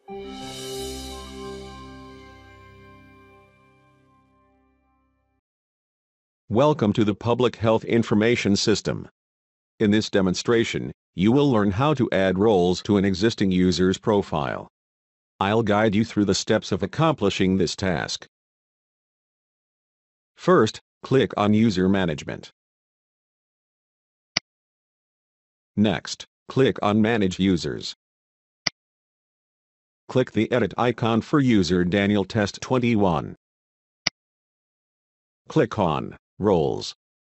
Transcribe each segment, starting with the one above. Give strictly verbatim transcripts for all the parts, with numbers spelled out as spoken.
Welcome to the Public Health Information System. In this demonstration, you will learn how to add roles to an existing user's profile. I'll guide you through the steps of accomplishing this task. First, click on User Management. Next, click on Manage Users. Click the Edit icon for user Daniel Test twenty-one. Click on Roles.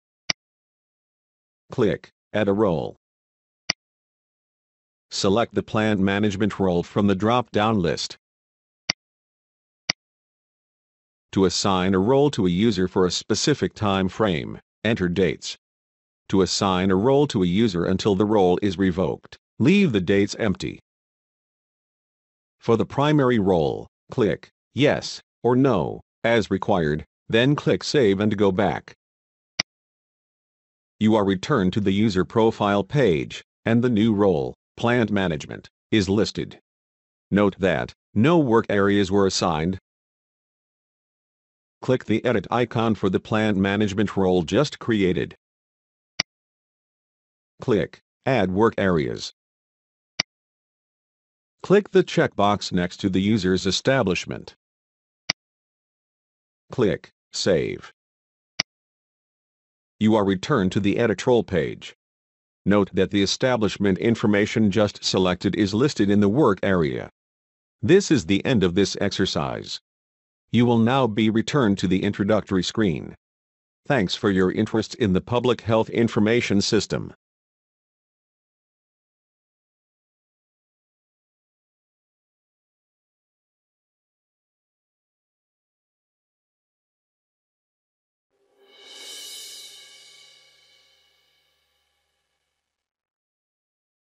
Click Add a role. Select the Plant Management role from the drop-down list. To assign a role to a user for a specific time frame, enter dates. To assign a role to a user until the role is revoked, leave the dates empty. For the primary role, click Yes or No, as required, then click Save and go back. You are returned to the user profile page, and the new role, Plant Management, is listed. Note that no work areas were assigned. Click the Edit icon for the Plant Management role just created. Click Add Work Areas. Click the checkbox next to the user's establishment. Click Save. You are returned to the Edit Role page. Note that the establishment information just selected is listed in the work area. This is the end of this exercise. You will now be returned to the introductory screen. Thanks for your interest in the Public Health Information System.